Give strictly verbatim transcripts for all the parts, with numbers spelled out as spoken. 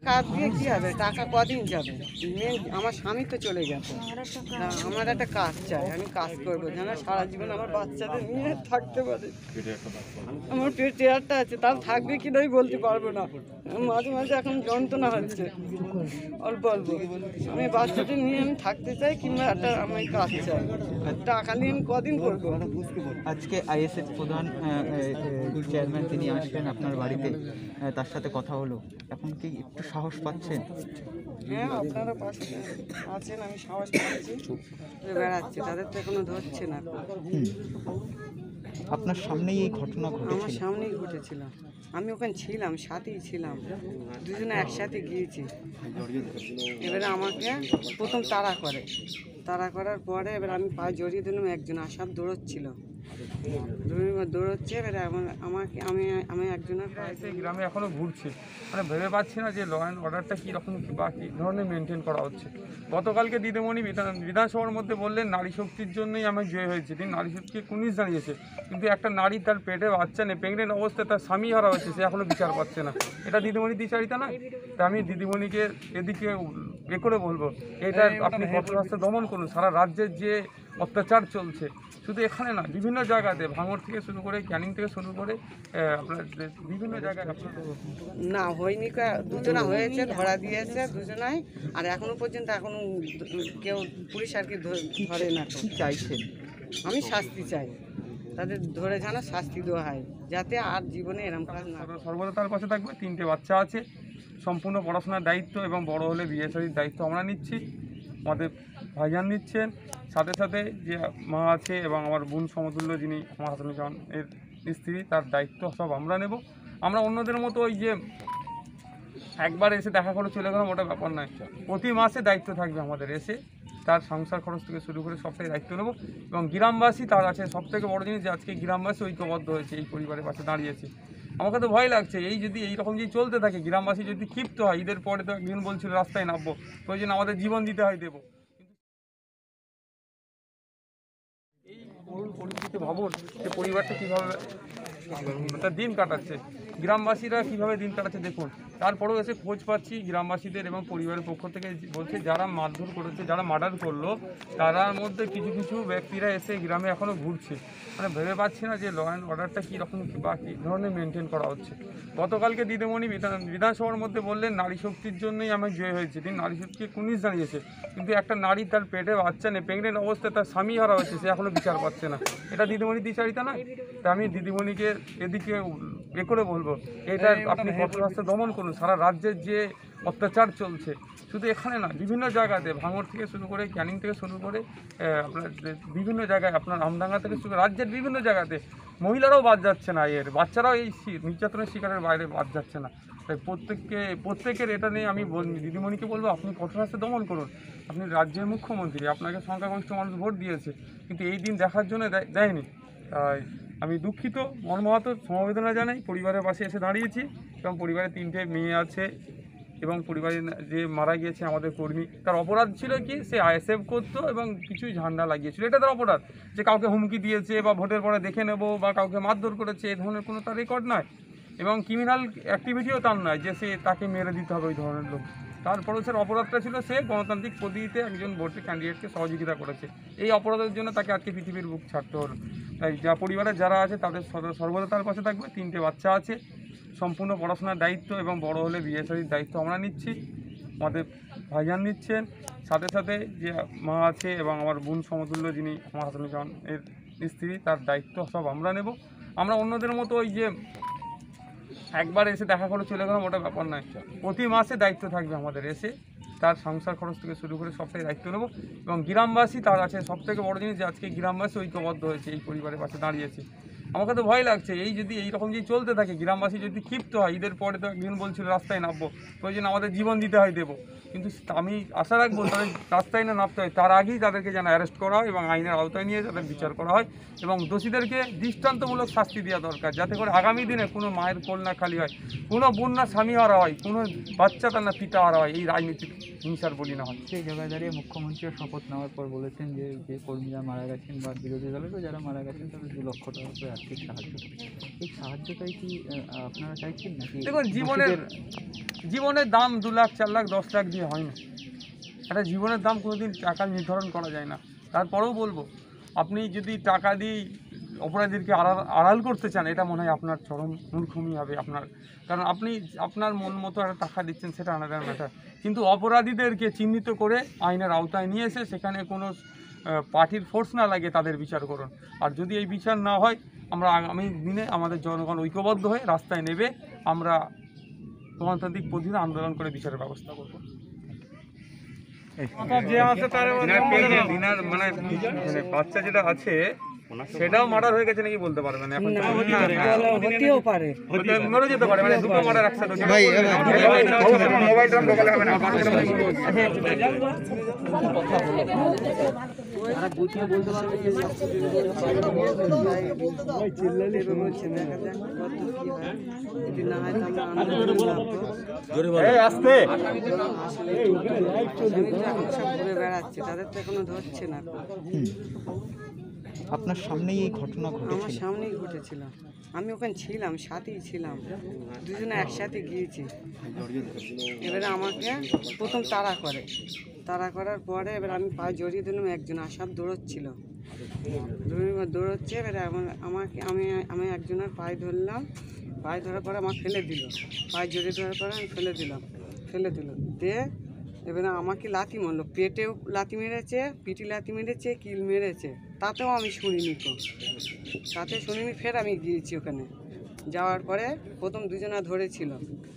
কাজ দিয়ে কী হবে, টাকা কদিন যাবে? মেন আমার স্বামী তো চলে গেছে, আমার একটা কাজ চাই, আমি কাজ করবো যেন সারা জীবন আমার বাচ্চাদের নিয়ে থাকতে পারে। আমার পেটে একটা আছে, তাও থাকবে কি নাই বলতে পারবো না, মাঝে মাঝে এখন যন্ত্রণা হচ্ছে অল্প অল্প। আমি বাচ্চাদের নিয়ে আমি থাকতে চাই, কিংবা একটা আমি কাজ চাই, টাকা নিয়ে আমি কদিন করবো? আজকে আইএসএফ প্রধান চেয়ারম্যান তিনি আসলেন আপনার বাড়িতে, তার সাথে কথা হলো, এখন কি একটু সাহস পাচ্ছেন? হ্যাঁ, আপনারা পাশে আছেন, আমি সাহস পাচ্ছি, বেড়াচ্ছি, তাদের তো এখনো ধরছে না। আপনার সামনেই এই ঘটনা আমার ঘটেছিল? সামনেই ঘটেছিল, আমি ওখানে ছিলাম, সাথেই ছিলাম, দুজনে একসাথে গিয়েছি। এবারে আমাকে প্রথম তাড়া করে, তাড়া করার পরে এবার আমি পায়ে জড়িয়ে দিলাম, একজন আসাম দৌড়চ্ছিল, দৌড়চ্ছে, এবারে আমাকে আমি আমি একজনের এসে গ্রামে এখনও ঘুরছে, মানে ভেবে পাচ্ছি না যে ল অ্যান্ড অর্ডারটা কীরকম বা কী ধরনের মেনটেন করা হচ্ছে। গতকালকে দিদিমণি বিধান বিধানসভার মধ্যে বললেন নারী শক্তির জন্যই আমি জয় হয়েছে, তিনি নারী শক্তিকে কুনিশ জানিয়েছে, কিন্তু একটা নারী তার পেটে বাচ্চা নেই, প্রেগনেন্ট অবস্থায় তার স্বামী হারা হয়েছে, সে এখনও বিচার পাচ্ছে না। এটা দিদিমণি দ্বিচারিতা না? তা আমি দিদিমণিকে এদিকে এ করে বলবো, এটা আপনি কঠোর হস্তে দমন করুন। সারা রাজ্যের যে অত্যাচার চলছে, শুধু এখানে না, বিভিন্ন জায়গাতে, ভাঙড় থেকে শুরু করে ক্যানিং থেকে শুরু করে আপনার বিভিন্ন জায়গায় আপনার না হয়নি, দুজনা হয়েছে, ধরা দিয়েছে দুজনাই, আর এখনো পর্যন্ত এখনো কেউ পুলিশ আর কি ধরে না। কি চাইছেন? আমি শাস্তি চাই, তাদের ধরে যেন শাস্তি দেওয়া হয়, যাতে আর জীবনে এরকম কাজ না। সর্বদা তার পাশে থাকবে। তিনটে বাচ্চা আছে, সম্পূর্ণ পড়াশোনার দায়িত্ব এবং বড় হলে বিয়ে শাদীর দায়িত্ব আমরা নিচ্ছি, আমাদের ভাইজান নিচ্ছেন, সাথে সাথে যে মা আছে এবং আমার বোন সমতুল্য যিনি আমার হাসান এর স্ত্রী, তার দায়িত্ব সব আমরা নেব। আমরা অন্যদের মতো ওই যে একবার এসে দেখা করে চলে গেলাম ওটা ব্যাপার নয়, প্রতি মাসে দায়িত্ব থাকবে আমাদের, এসে তার সংসার খরচ থেকে শুরু করে সবটাই দায়িত্ব নেব। এবং গ্রামবাসী তার আছে সবথেকে বড় জিনিস, যে আজকে গ্রামবাসী ঐক্যবদ্ধ হয়েছে, এই পরিবারের পাশে দাঁড়িয়েছে। আমাকে তো ভয় লাগছে, এই যদি এইরকম যদি চলতে থাকে, গ্রামবাসী যদি ক্ষিপ্ত হয়, ঈদের পরে তো একদিন বলছিল রাস্তায় নামবো, ওই জন্য আমাদের জীবন দিতে হয় দেবো। এই করুণ পরিস্থিতি ভাবুন যে পরিবারটা কীভাবে তার দিন কাটাচ্ছে, গ্রামবাসীরা কীভাবে দিন কাটাচ্ছে দেখুন। তারপরেও এসে খোঁজ পাচ্ছি গ্রামবাসীদের এবং পরিবারের পক্ষ থেকে বলছে যারা মারধর করেছে, যারা মার্ডার করলো, তার মধ্যে কিছু কিছু ব্যক্তিরা এসে গ্রামে এখনও ঘুরছে, মানে ভেবে পাচ্ছি না যে ল অ্যান্ড অর্ডারটা কীরকম বা কী ধরনের মেনটেন করা হচ্ছে। গতকালকে দিদিমণি বিধান বিধানসভার মধ্যে বললেন নারী শক্তির জন্যই আমি জয় হয়েছে, তিনি নারী শক্তিকে কুনিশ জানিয়েছে, কিন্তু একটা নারী তার পেটে বাচ্চা নেই, প্রেগনেন্ট অবস্থায় তার স্বামী হারা হয়েছে, সে এখনও বিচার পাচ্ছে না। এটা দিদিমণি দ্বিচারিতা না? তা আমি দিদিমণিকে এদিকে এ করে বলবো, এটা আপনি কঠোর হস্তে দমন করুন। সারা রাজ্যের যে অত্যাচার চলছে, শুধু এখানে না, বিভিন্ন জায়গাতে, ভাঙড় থেকে শুরু করে ক্যানিং থেকে শুরু করে আপনার বিভিন্ন জায়গায়, আপনার আমডাঙ্গা থেকে শুরু করে রাজ্যের বিভিন্ন জায়গাতে মহিলারাও বাদ যাচ্ছে না, এর বাচ্চারাও এই নির্যাতনের শিকারের বাইরে বাদ যাচ্ছে না। তাই প্রত্যেককে প্রত্যেকের এটা নিয়ে আমি দিদিমণিকে বলবো, আপনি কঠোর হস্তে দমন করুন। আপনি রাজ্যের মুখ্যমন্ত্রী, আপনাকে সংখ্যাগরিষ্ঠ মানুষ ভোট দিয়েছে, কিন্তু এই দিন দেখার জন্য দেয়নি। তাই আমি দুঃখিত, মর্মাহত, সমবেদনা জানাই, পরিবারের পাশে এসে দাঁড়িয়েছি, এবং পরিবারের তিনটে মেয়ে আছে, এবং পরিবারের যে মারা গিয়েছে আমাদের কর্মী, তার অপরাধ ছিল কি, সে আইএসএফ করতো এবং কিছু ঝান্ডা লাগিয়েছিল, এটা তার অপরাধ। যে কাউকে হুমকি দিয়েছে বা ভোটের পরে দেখে নেব বা কাউকে মারধর করেছে, এই ধরনের কোনো তার রেকর্ড নয়, এবং ক্রিমিনাল অ্যাক্টিভিটিও তার নয় যে সে তাকে মেরে দিতে হবে ওই ধরনের লোক। তারপরেও সে অপরাধটা ছিল, সে গণতান্ত্রিক পদ্ধতিতে একজন ভোটের ক্যান্ডিডেটকে সহযোগিতা করেছে, এই অপরাধের জন্য তাকে আজকে পৃথিবীর বুক ছাড়তে হলো। তাই যা পরিবারের যারা আছে তাদের সর্বদা তার পাশে থাকবে। তিনটে বাচ্চা আছে, সম্পূর্ণ পড়াশোনার দায়িত্ব এবং বড় হলে বিয়ে শাদীর দায়িত্ব আমরা নিচ্ছি, আমাদের ভাইজান নিচ্ছেন, সাথে সাথে যে মা আছে এবং আমার বোন সমতুল্য যিনি আমার হাসান এর স্ত্রী, তার দায়িত্ব সব আমরা নেব। আমরা অন্যদের মতো ওই যে একবার এসে দেখা করে চলে গেলাম ওটা ব্যাপার নয়, প্রতি মাসে দায়িত্ব থাকবে আমাদের, এসে তার সংসার খরচ থেকে শুরু করে সবটাই দায়িত্ব নেব। এবং গ্রামবাসী তার আছে সবথেকে বড় জিনিস, যে আজকে গ্রামবাসী ঐক্যবদ্ধ হয়েছে, এই পরিবারের পাশে দাঁড়িয়েছে। আমাকে তো ভয় লাগছে, এই যদি এইরকম যদি চলতে থাকে, গ্রামবাসী যদি ক্ষিপ্ত হয়, ঈদের পরে তো একদিন বলছিল রাস্তায় নামবো, ওই জন্য আমাদের জীবন দিতে হয় দেবো, কিন্তু আমি আশা রাখবো তাদের রাস্তায় না নামতে হয়, তার আগেই তাদেরকে যেন অ্যারেস্ট করা হয় এবং আইনের আওতায় নিয়ে তাদের বিচার করা হয়, এবং দোষীদেরকে দৃষ্টান্তমূলক শাস্তি দেওয়া দরকার, যাতে করে আগামী দিনে কোনো মায়ের কোল না খালি হয়, কোনো বোন না স্বামী হারা হয়, কোনো বাচ্চা তার না পিতা হারা হয়, এই রাজনীতির হিংসার বলি না হয়। সেই জায়গায় দাঁড়িয়ে মুখ্যমন্ত্রীও শপথ নেওয়ার পর বলেছেন যে যে কর্মীরা মারা গেছেন বা বিরোধী দলেরও যারা মারা গেছেন তাদের দু লক্ষ টাকা করে আর্থিক সাহায্য করেছে। এই সাহায্যটাই কি আহ, আপনারা চাইছেন নাকি দেখুন, জীবনের দোষীদের- জীবনের দাম দু লাখ চার লাখ দশ লাখ দিয়ে হয় না। একটা জীবনের দাম কোনোদিন টাকা নির্ধারণ করা যায় না। তারপরেও বলবো, আপনি যদি টাকা দিয়ে অপরাধীদেরকে আড়াল আড়াল করতে চান, এটা মনে হয় আপনার চরম মূর্খমি হবে আপনার। কারণ আপনি আপনার মন মতো একটা টাকা দিচ্ছেন, সেটা আলাদা ম্যাটার। কিন্তু অপরাধীদেরকে চিহ্নিত করে আইনের আওতায় নিয়ে এসে সেখানে কোনো পার্টির ফোর্স না লাগে তাদের বিচার করুন। আর যদি এই বিচার না হয়, আমরা আগামী দিনে আমাদের জনগণ ঐক্যবদ্ধ হয়ে রাস্তায় নেবে আমরা গণতান্ত্রিক পদ্ধতিতে আন্দোলন করে বিচারের ব্যবস্থা করব। দিনার মানে মানে বাচ্চা যেটা আছে সেটাও মার্ডার হয়ে গেছে নাকি বলতে পারবেন এখন তো হতেও পারে, মরে যেতে পারে, মানে দুটো মার্ডার একসাথে হচ্ছে। ভাই, মোবাইল টাম ঢোকালে হবে না। চিল্লালে বলছে দেখা যাক কত কি হয়, যদি না হয় তাহলে আন্দোলন এই আস্তে এখন সব ঘুরে বেড়াচ্ছে, তাদের তো এখনো ধরছে না। হুম। আপনার সামনেই এই ঘটনা আমার ঘটেছিল। সামনেই ঘটেছিল, আমি ওখানে ছিলাম, সাথেই ছিলাম, দুজনে একসাথে গিয়েছি। এবারে আমাকে প্রথম তাড়া করে, তাড়া করার পরে এবার আমি পায়ে জড়িয়ে দিলাম, একজন আসার দৌড়চ্ছিল, দৌড়চ্ছে। এবারে আমার আমাকে আমি আমি একজনের পায়ে ধরলাম, পায়ে ধরার পরে আমার ফেলে দিল, পায়ে জড়িয়ে ধরার পরে আমি ফেলে দিলাম, ফেলে দিল দিয়ে এবারে আমাকে লাথি মারলো, পেটেও লাথি মেরেছে, পিঠি লাথি মেরেছে, কিল মেরেছে, তাতেও আমি শুনিনি তো, তাতে শুনিনি। ফের আমি গিয়েছি ওখানে, যাওয়ার পরে প্রথম দুজনা ধরেছিল,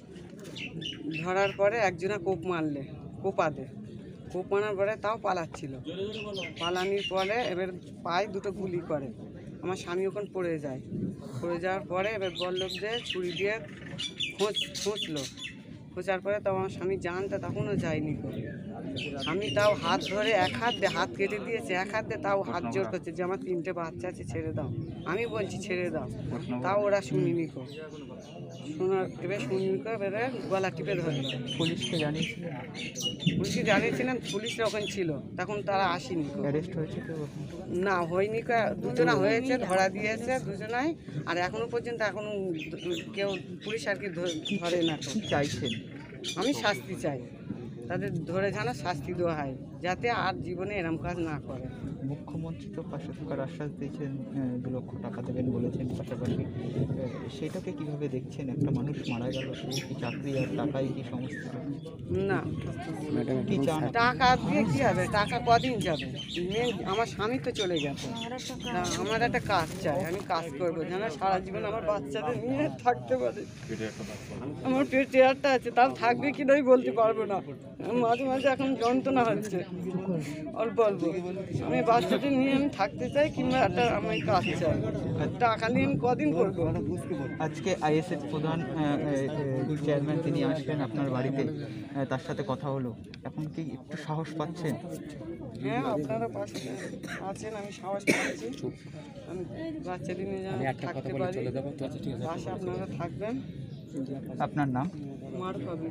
ধরার পরে একজনা কোপ মারলে, কোপাতে কোপ মারার পরে তাও পালাচ্ছিল, পালানির পরে এবার পায়ে দুটো গুলি করে, আমার স্বামী ওখানে পড়ে যায়, পড়ে যাওয়ার পরে এবার বললোক যে ছুরি দিয়ে খোঁচ খুঁচলো, খোঁচার পরে তো আমার স্বামী জানটা তখনও যায়নি গো। আমি তাও হাত ধরে এক হাত দিয়ে হাত কেটে দিয়েছে, এক হাত দিয়ে তাও হাত জোর করছে যে আমার তিনটে বাচ্চা আছে ছেড়ে দাও, আমি বলছি ছেড়ে দাও, তাও ওরা শুনিনি গো। শোনার এবার শুনিনি গো, এবারে গলা টিপে ধরলো। পুলিশকে জানিয়েছিলেন? পুলিশকে জানিয়েছিলেন, পুলিশরা ওখানে ছিল, তখন তারা আসেনি গো। অ্যারেস্ট হয়েছে তো? না হয়নি, কা- দুজনা হয়েছে, ধরা দিয়েছে দুজনাই, আর এখনো পর্যন্ত এখনো কেউ পুলিশ আর কি ধ- ধরে না তো। কি চাইছেন? আমি শাস্তি চাই, তাদের ধরে যেন শাস্তি দেওয়া হয়, যাতে আর জীবনে এরম কাজ না করে। মুখ্যমন্ত্রী তো পাশে থাকার আশ্বাস দিয়েছেন, আহ, দু লক্ষ টাকা দেবেন বলেছেন, পাশাপাশি আহ, সেটাকে কিভাবে দেখছেন? একটা মানুষ মারা গেল, সে কি চাকরি আর টাকাই কি সমস্ত? না, কি চান? টাকা দিয়ে কী হবে, টাকা কদিন যাবে, মেন আমার স্বামী তো চলে গেছে, তা আমার একটা কাজ চাই, আমি কাজ করবো যেন সারা জীবন আমার বাচ্চাদের নিয়ে থাকতে পারে। আমার পেটে একটা আছে, তার থাকবে কি নয় বলতে পারবো না, মাঝে মাঝে এখন যন্ত্রণা হচ্ছে অল্প অল্প, আমি বাচ্চাদের নিয়ে আমি থাকতে চাই, কিংবা একটা আমি কাজ চাই, টাকা নিয়ে আমি কদিন করবো। আজকে আইএসএফ প্রধান চেয়ারম্যান তিনি আসলেন আপনার বাড়িতে, আহ, তার সাথে কথা হলো, এখন কি একটু সাহস পাচ্ছেন? হ্যাঁ, আপনারা পাশে আছেন, আমি সাহস পাচ্ছি, আমি বাচ্চাদের নিয়ে যেন থাকতে পারি, পাশে আপনারা থাকবেন। আপনার নাম? মার কবে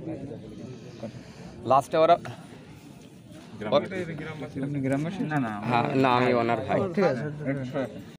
লাস্টে ওরা আপনি গ্রামবাসী? না না হ্যাঁ না আমি ওনার ভাই ঠিক আছে।